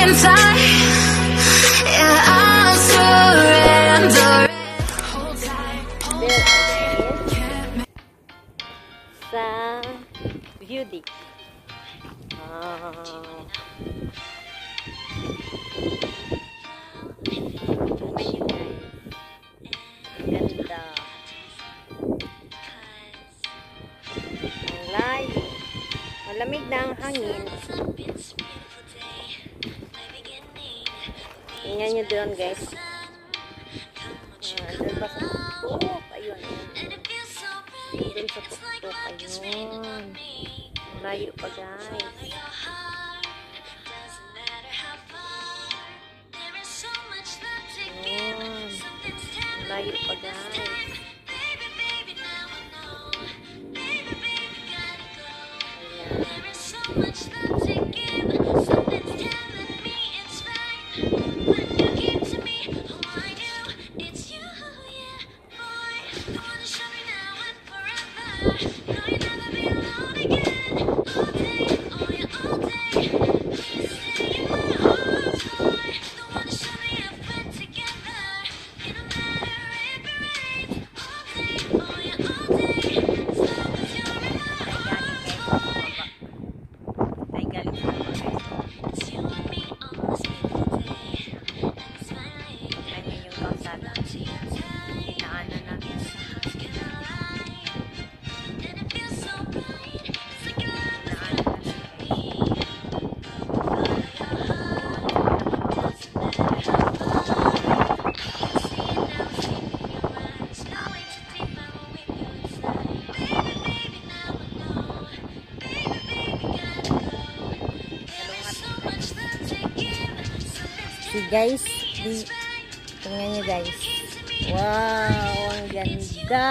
can fly. Yeah, I'll surrender. Hold tight, hold tight. Sa beauty. Ganda. Ang layo. Malamig na ang hangin. Tingnan nyo doon, guys. Andun pa sa tuktok. Ayun. Andun sa tuktok. Ayun. Layo pa, guys. Ayun. Layo pa, guys. Guys, tingnan nyo guys. Wow, ang ganda.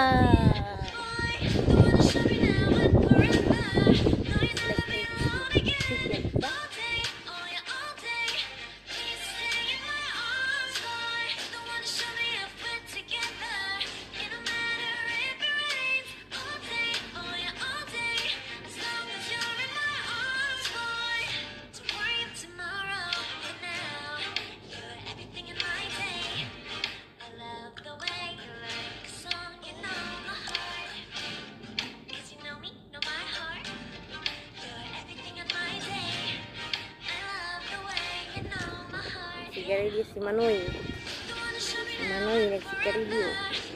Sigarilyo si Manoy. Si Manoy nagsigarilyo.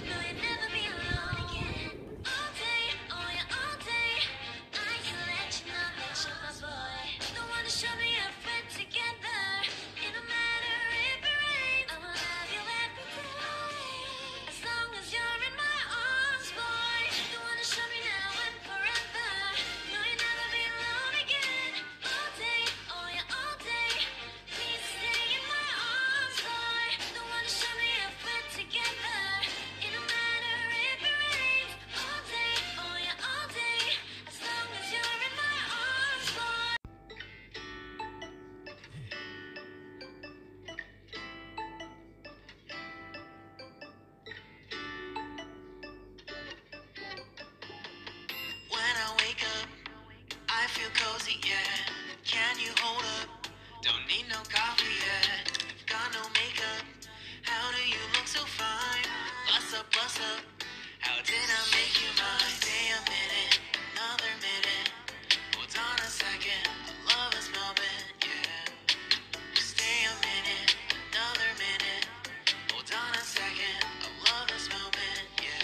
Cozy, yeah. Can you hold up? Don't need no coffee yet. Got no makeup. How do you look so fine? Bust up, bust up. How did I make you mine? Stay a minute, another minute. Hold on a second. Love is moment, yeah. Stay a minute, another minute. Hold on a second. I love this moment, yeah.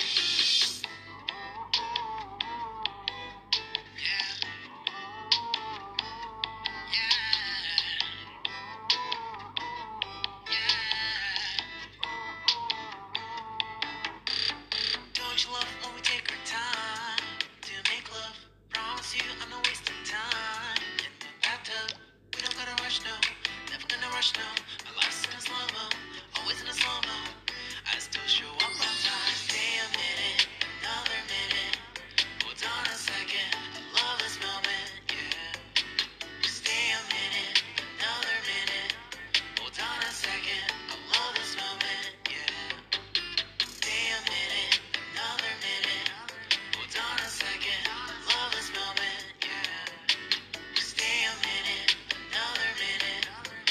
Love when we take our time to make love. Promise you I'm not wasting time in the bathtub. We don't gotta rush now, never gonna rush now. My life's in a slow-mo, always in a slow-mo. I still show up on time. Stay a minute, another minute. Hold on a second, I love this moment, yeah. Stay a minute, another minute. Hold on a second, I love this moment, yeah. Stay a minute, another minute. Hold on a second, love this moment, yeah. Stay a minute, another minute.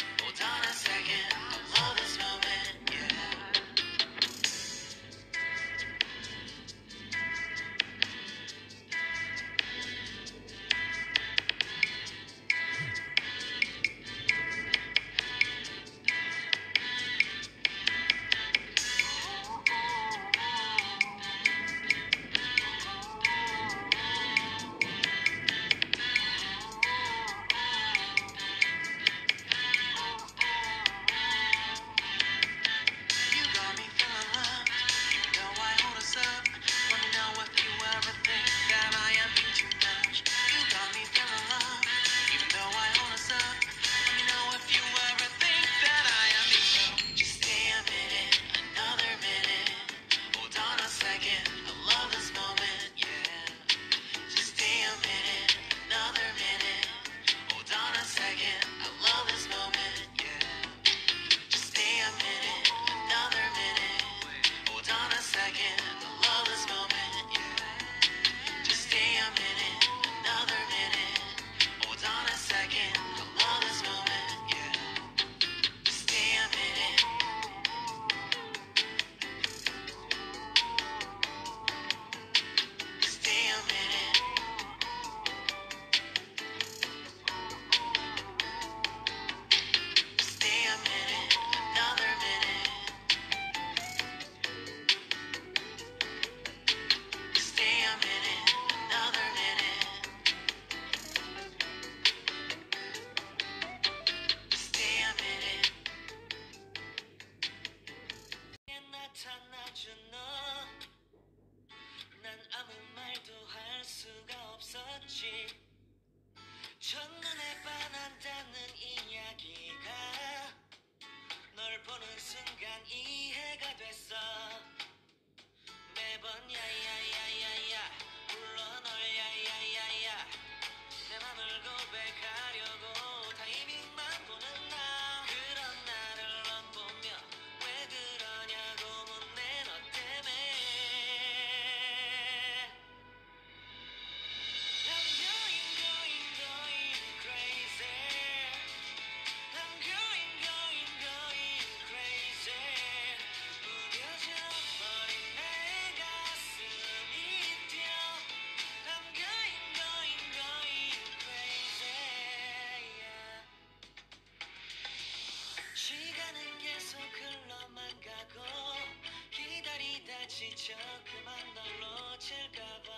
눈치껏 그만 널 놓칠까봐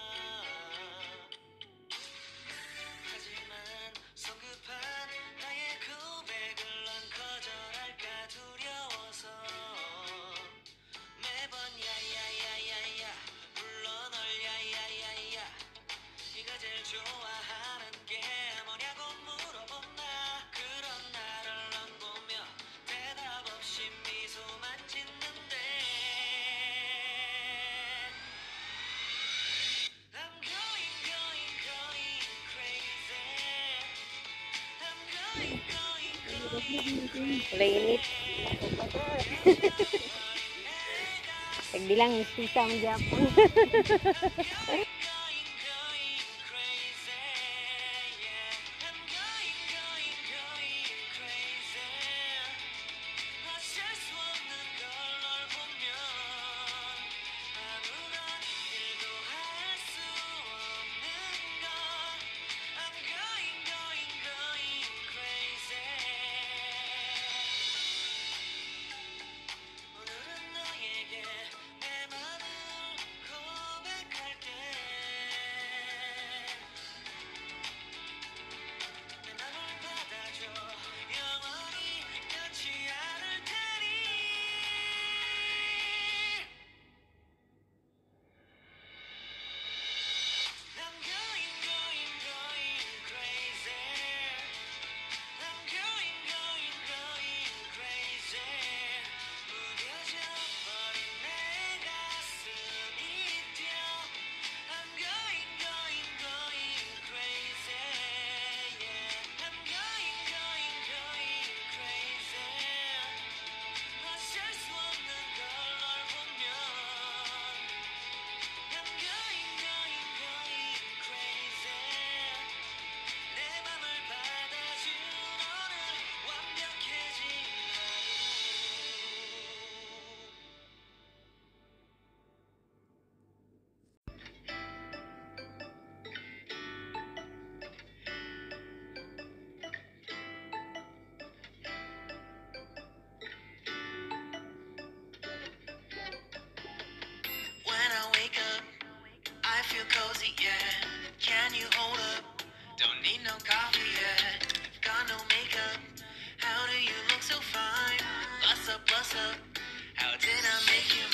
하지만 성급한 나의 고백을 넌 거절할까 두려워서 매번 야야야야야 불러 널 야야야야 네가 제일 좋아하는 게 뭐냐고 물어본 나 그런 나를 넌 보며 대답 없이 미소만 짓는데 I'm going crazy I'm going Mulai init. Pagbilang susah menjapang. crazy yeah I'm going crazy 어쩔 수 없는 걸 널 보면 아무런 일도 할 수 없는 걸 I'm going crazy 오늘은 너에게 내 맘을 고백할 때 내 맘을 받아줘 영원히 변치 않을 테니 I'm going crazy I'm going crazy 무뎌져 버린 내 가슴이 뛰어 I'm going crazy yeah I'm going crazy 어쩔 수 없는 걸 널 보면 I'm going crazy 내 맘을 받아준 오늘 완벽해진 하루 When I wake up I feel cozy, yeah. Can you hold up? Don't need no coffee, yeah. Got no makeup. How do you look so fine? Bust up. How did I make you